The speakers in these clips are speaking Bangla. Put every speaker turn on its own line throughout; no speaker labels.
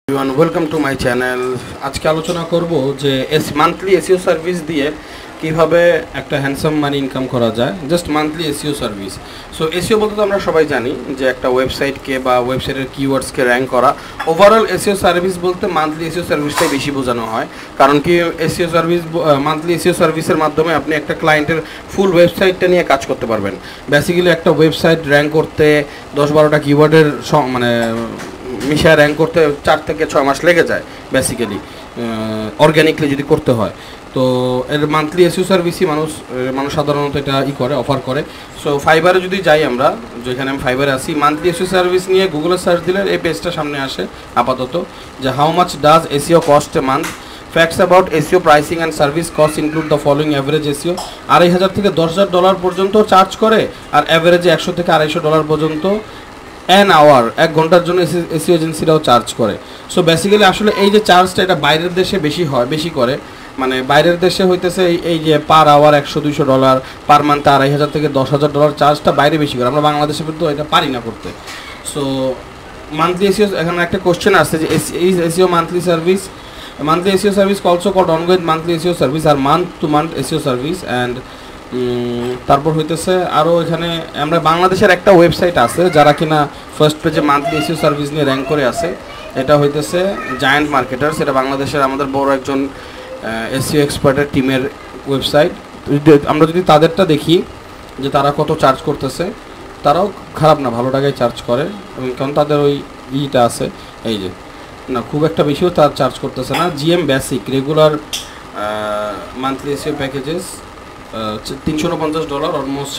Everyone welcome to my channel. আজকে আলোচনা করব যে মান্থলি এসইও সার্ভিস দিয়ে কিভাবে একটা হ্যান্ডসাম মানি ইনকাম করা যায়, just monthly SEO service. So SEO বলতে তো আমরা সবাই জানি যে একটা ওয়েবসাইটকে বা ওয়েবসাইটের কিওয়ার্ডসকে র্যাঙ্ক করা। ওভারঅল এসইও সার্ভিস বলতে মান্থলি এসইও সার্ভিসটাই বেশি বোঝানো হয়, কারণ কি এসইও সার্ভিস মান্থলি এসইও সার্ভিসের মাধ্যমে আপনি একটা ক্লায়েন্টের ফুল ওয়েবসাইটটা নিয়ে কাজ করতে পারবেন। বেসিক্যালি একটা ওয়েবসাইট র্যাঙ্ক করতে 10-12টা কিওয়ার্ডের মানে মিশায় র্যাঙ্ক করতে 4 থেকে 6 মাস লেগে যায় বেসিক্যালি, অর্গ্যানিকলি যদি করতে হয়। তো এর মান্থলি এসইও সার্ভিসই মানুষ সাধারণত এটা করে, অফার করে। সো ফাইবারে যদি যাই, আমরা যেখানে আমি ফাইবারে আছি, মান্থলি এসইও সার্ভিস নিয়ে গুগলে সার্চ দিলে এই পেজটা সামনে আসে আপাতত, যে how much does SEO cost a month, facts about SEO pricing and service cost include the following average SEO. $2,500 থেকে $10,000 পর্যন্ত চার্জ করে, আর অ্যাভারেজে $100 থেকে $250 পর্যন্ত অ্যান আওয়ার, 1 ঘন্টার জন্য এসইও এজেন্সিরাও চার্জ করে। সো বেসিক্যালি আসলে এই যে চার্জটা, এটা বাইরের দেশে বেশি করে, মানে বাইরের দেশে হইতেছে এই যে পার আওয়ার $100-200, পার মান্থে $2,500 থেকে $10,000 চার্জটা বাইরে বেশি করে। আমরা বাংলাদেশে কিন্তু এটা পারি না করতে। সো মান্থলি এসইও, এখানে একটা কোশ্চেন আসছে যে SEO monthly SEO service also called ongoing monthly SEO service আর month to month SEO service. And তারপর হইতেছে আরও এখানে আমরা বাংলাদেশের একটা ওয়েবসাইট আছে যারা কিনা ফার্স্ট পেজে মান্থলি এসইও সার্ভিস নিয়ে র্যাঙ্ক করে আছে। এটা হইতেছে জায়ান্ট মার্কেটার্স। এটা বাংলাদেশের আমাদের বড় একজন এসইও এক্সপার্টের টিমের ওয়েবসাইট। আমরা যদি তাদেরটা দেখি যে তারা কত চার্জ করতেছে, তারাও খারাপ না, ভালো টাকায় চার্জ করে, কারণ তাদের ওই ইটা আছে, এই যে না খুব একটা বেশিও তার চার্জ করতেছে না। GM basic regular monthly SEO packages $349, almost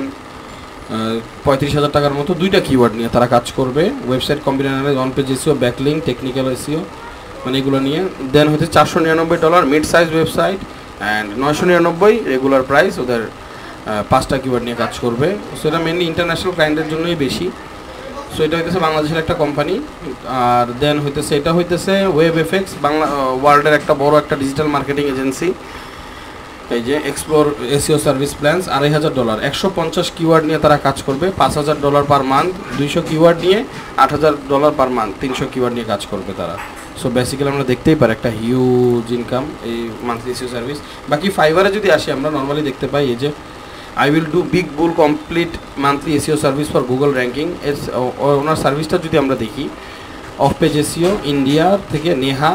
35,000 টাকার মতো। 2টা কিওয়ার্ড নিয়ে তারা কাজ করবে, website combination, on page SEO, backlink, technical SEO, মানে এগুলো নিয়ে। দেন হচ্ছে $499 mid size website, and $999 regular price. ওদের 5টা কিওয়ার্ড নিয়ে কাজ করবে। সো এটা মেনলি ইন্টারন্যাশনাল ক্লায়েন্টের জন্যই বেশি। সো এটা হইতেছে বাংলাদেশের একটা কোম্পানি। আর দেন হইতেছে এটা হইতেছে ওয়েব এফেক্টস, ওয়ার্ল্ডের একটা বড় একটা ডিজিটাল মার্কেটিং এজেন্সি। এই যে explore SEO service plans, $2,500, 150 keyword নিয়ে তারা কাজ করবে, $5,000 পার মান্থ। 200 কিওয়ার্ড নিয়ে $8,000 পার মান্থ, 300 কিওয়ার্ড নিয়ে কাজ করবে তারা। সো বেসিক্যালি আমরা দেখতেই পারি একটা হিউজ ইনকাম এই মান্থলি এসইও সার্ভিস। বাকি ফাইবারে যদি আসি, আমরা নর্মালি দেখতে পাই এই যে I will do big bull complete monthly SEO service for Google ranking. ওনার সার্ভিসটা যদি আমরা দেখি, অফ পেজ এসইও ইন্ডিয়া থেকে নেহা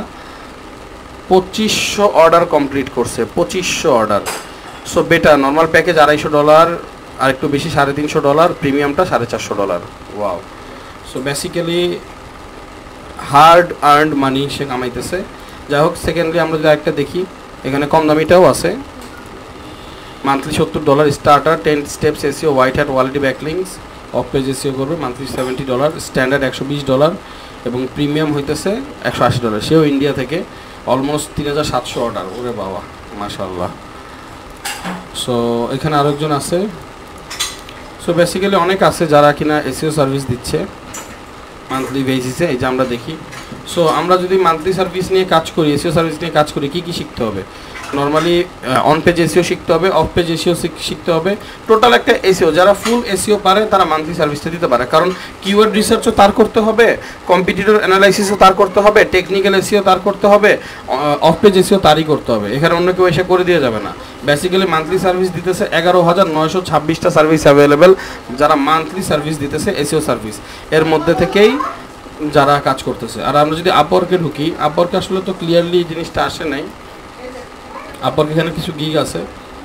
2500 অর্ডার কমপ্লিট করছে, 2500 order. So better, normal package $250, আর একটু বেশি $350, প্রিমিয়ামটা $450। Wow. So basically hard earned money সে কামাইতেছে। যাই হোক, সেকেন্ডলি আমরা যদি একটা দেখি, এখানে কম দামিটাও আছে, monthly $70, starter 10 steps SEO, white hat quality backlinks, off page SEO করবে, মান্থলি $70, স্ট্যান্ডার্ড $120, এবং প্রিমিয়াম হইতেছে $180। সেও ইন্ডিয়া থেকে, অলমোস্ট 3,700 অর্ডার। ওরে বাবা, মাশাআল্লাহ। সো এখানে আরেকজন আছে। সো বেসিক্যালি অনেক আছে যারা কিনা এসইও সার্ভিস দিচ্ছে মান্থলি বেসিসে, এই যে আমরা দেখি। সো আমরা যদি মান্থলি সার্ভিস নিয়ে কাজ করি, এসইও সার্ভিস নিয়ে কাজ করি, কী শিখতে হবে? নর্মালি অন পেজ এসইও শিখতে হবে, অফ পেজ এসইও শিখতে হবে। টোটাল একটা এসইও, যারা ফুল এসইও পারে তারা মান্থলি সার্ভিসটা দিতে পারে, কারণ কিওয়ার্ড রিসার্চও তার করতে হবে, কম্পিটিটর অ্যানালাইসিসও তার করতে হবে, টেকনিক্যাল এসইও তার করতে হবে, অফ পেজ এসইও তারই করতে হবে। এখানে অন্য কেউ এসে করে দিয়ে যাবে না। বেসিক্যালি মান্থলি সার্ভিস দিতেছে 11,926টা সার্ভিস অ্যাভেলেবেল, যারা মান্থলি সার্ভিস দিতেছে এসইও সার্ভিস, এর মধ্যে থেকেই যারা কাজ করতেছে। আর আমরা যদি আপওয়ার্কে ঢুকি, আপওয়ার্কে আসলে তো ক্লিয়ারলি জিনিসটা আসে নাই। আপওয়ার্ক এখানে কিছু গিগ আছে,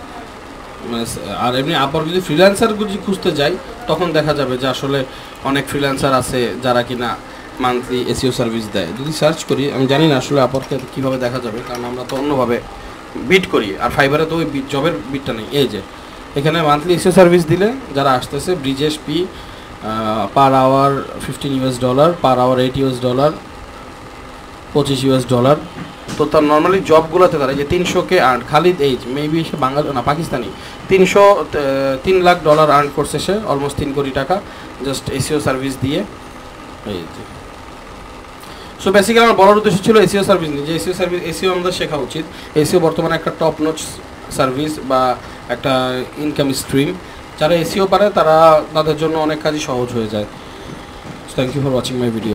আর এমনি আপওয়ার্ক যদি ফ্রিল্যান্সার যদি খুঁজতে যাই, তখন দেখা যাবে যে আসলে অনেক ফ্রিল্যান্সার আছে যারা কিনা মান্থলি এসইও সার্ভিস দেয়। যদি সার্চ করি, আমি জানি না আসলে আপওয়ার্কে কীভাবে দেখা যাবে, কারণ আমরা তো অন্যভাবে বিট করি, আর ফাইবারে তো ওই জবের বিটটা নেই। এই যে এখানে মান্থলি এসইও সার্ভিস দিলে যারা আসতেছে, Brijesh P, per hour $15, per hour $8, $25। তো তার নর্মালি জবগুলোতে তারা যে 300K earn, Khalid H maybe সে বাঙালি না পাকিস্তানি, $3 লাখ আর্ন করছে সে, অলমোস্ট 3 কোটি টাকা, জাস্ট এসইও সার্ভিস দিয়ে। এই যে সো বেসিক্যালি আমার বড় উদ্দেশ্য ছিল এসইও সার্ভিস নিয়ে, যে এসইও আমাদের শেখা উচিত। এসইও বর্তমানে একটা টপ নচ সার্ভিস বা একটা ইনকাম স্ট্রিম। যারা এসইও পারে তাদের জন্য অনেক কাজই সহজ হয়ে যায়। Thank you for watching my video.